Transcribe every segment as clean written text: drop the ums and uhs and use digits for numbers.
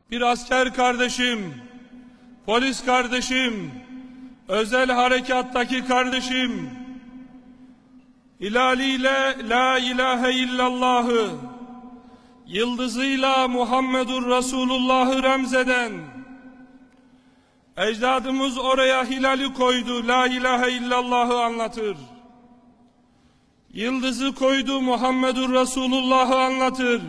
bir asker kardeşim, polis kardeşim, özel harekattaki kardeşim, hilaliyle la ilahe illallah'ı, yıldızıyla Muhammedur Resulullah'ı remzeden, ecdadımız oraya hilali koydu, la ilahe illallah'ı anlatır. Yıldızı koydu, Muhammedur Resulullah'ı anlatır.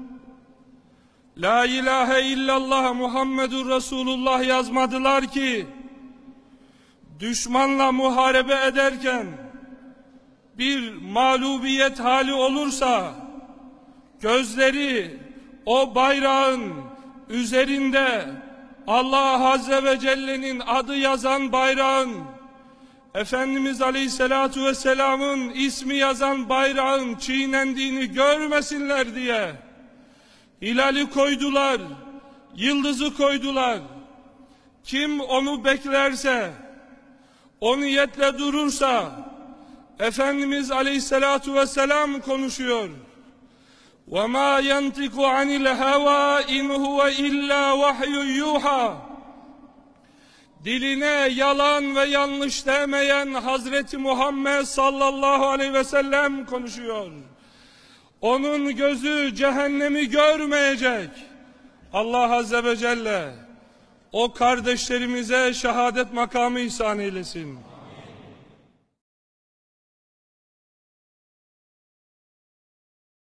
La ilahe illallah Muhammedur Resulullah yazmadılar ki, düşmanla muharebe ederken bir mağlubiyet hali olursa, gözleri o bayrağın üzerinde Allah Azze ve Celle'nin adı yazan bayrağın, Efendimiz Aleyhisselatu Vesselam'ın ismi yazan bayrağın çiğnendiğini görmesinler diye hilali koydular, yıldızı koydular. Kim onu beklerse, o niyetle durursa, Efendimiz Aleyhisselatu Vesselam konuşuyor. وَمَا يَنْتِقُ عَنِ الْهَوَا اِنْ هُوَ اِلَّا وَحْيُ يُوحَى. Diline yalan ve yanlış demeyen Hazreti Muhammed sallallahu aleyhi ve sellem konuşuyor. Onun gözü cehennemi görmeyecek. Allah Azze ve Celle o kardeşlerimize şehadet makamı ihsan eylesin.